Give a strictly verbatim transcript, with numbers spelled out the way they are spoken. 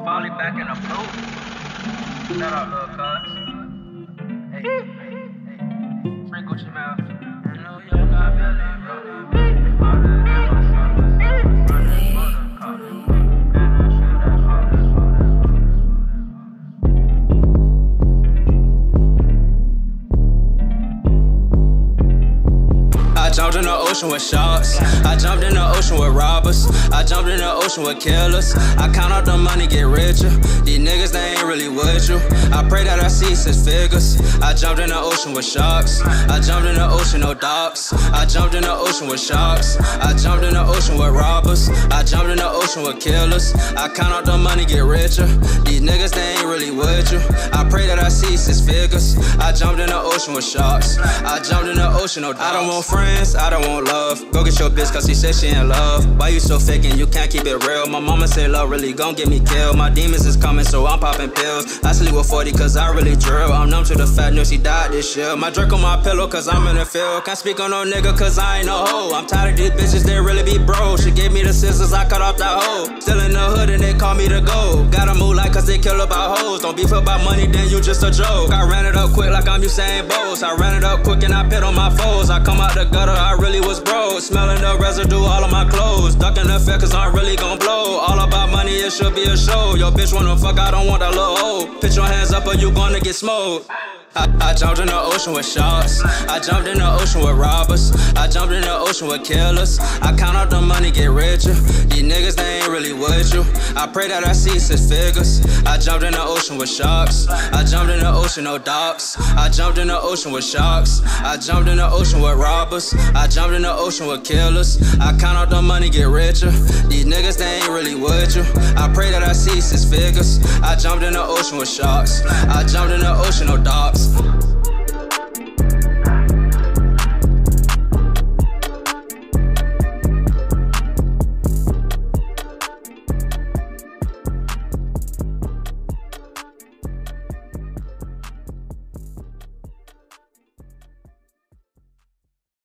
Folly back in the blue. Shout out, little cuz. Hey, hey, hey. Free Gucci Mane. I know you got Billy, bro. All that in my son. Running for the car. I jumped in the ocean with sharks. I jumped in the ocean with robbers. I jumped in the ocean with killers. I count out the money, get richer. These niggas, they ain't really with you. I pray that I see six figures. I jumped in the ocean with sharks. I jumped in the ocean, no docks. I jumped in the ocean with sharks. I jumped in the ocean with robbers. I jumped in the ocean with killers. I count out the money, get richer. These niggas, they ain't really with you. I pray that I see six figures. I jumped in the ocean with sharks. I jumped in the ocean, no docks. I don't want friends, I don't want love. Go get your bitch cause she said she in love. Why you so fake and you can't keep it real? My mama say love really gon' get me killed. My demons is coming so I'm popping pills. I sleep with forty cause I really drill. I'm numb to the fact that she died this year. My drink on my pillow cause I'm in the field. Can't speak on no nigga cause I ain't no hoe. I'm tired of these bitches, they really be bro. She gave me the scissors, I cut off that hoe. Still in the hood and they call me the GOAT. Gotta move like cause they kill about hoes. Don't beef about money then you just a joke. I ran it up quick like I'm Usain Bolt. I ran it up quick and I pit on my foes. I come out the gutter, I really was broke. Smelling the residue all of my clothes. Ducking the fair cause I'm really gon' blow. All about money, it should be a show. Your bitch wanna fuck, I don't want that little hoe. Put your hands up or you gonna get smoked. I, I jumped in the ocean with sharks. I jumped in the ocean with robbers. I jumped in the ocean with killers. I count out the money, get richer. These niggas, they ain't really with you. I pray that I see six figures. I jumped in the ocean with sharks. I jumped in the ocean, no docks. I jumped in the ocean with sharks. I jumped in the ocean with robbers. I jumped in the ocean with killers. I count out the money, get richer. These niggas, they ain't really with you. I pray that I see six figures. I jumped in the ocean with sharks. I jumped in the ocean, no docks.